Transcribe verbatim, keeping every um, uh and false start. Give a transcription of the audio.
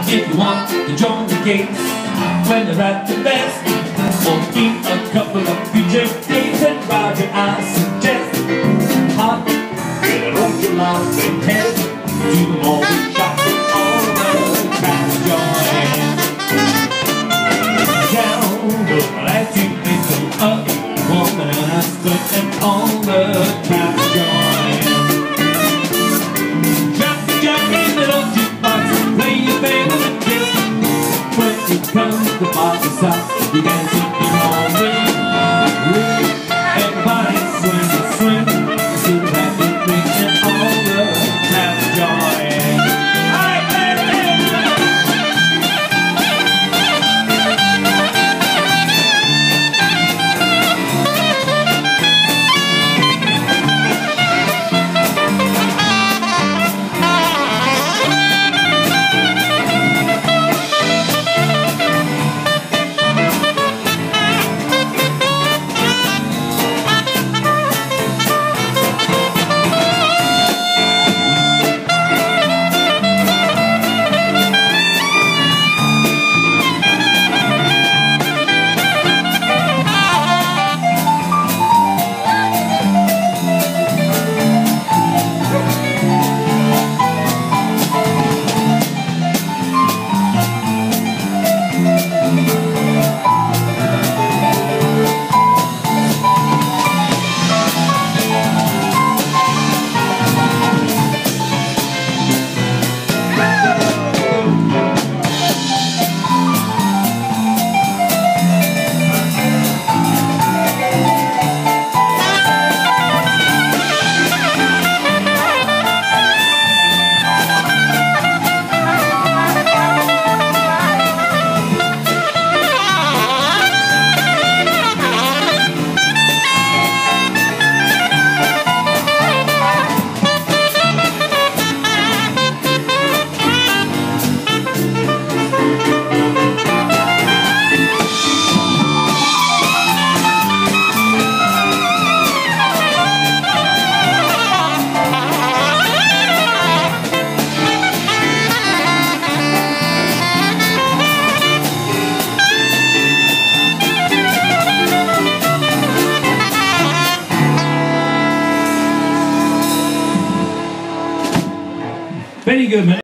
if you want to join the gates when they're at the best, or eat a couple of future days and ride your I suggest. Hot, get a roll your life and head to the morning shopping on the traffic joint. Down, but I like to make them up, woman and I split them on the traffic joint. Traffic joint, little jukebox, play your favorite disc. When it comes to party stop, you can see the whole ring. Everybody swing and swing to the rapid ring and all the traffic joint. Alright, Benny Goodman.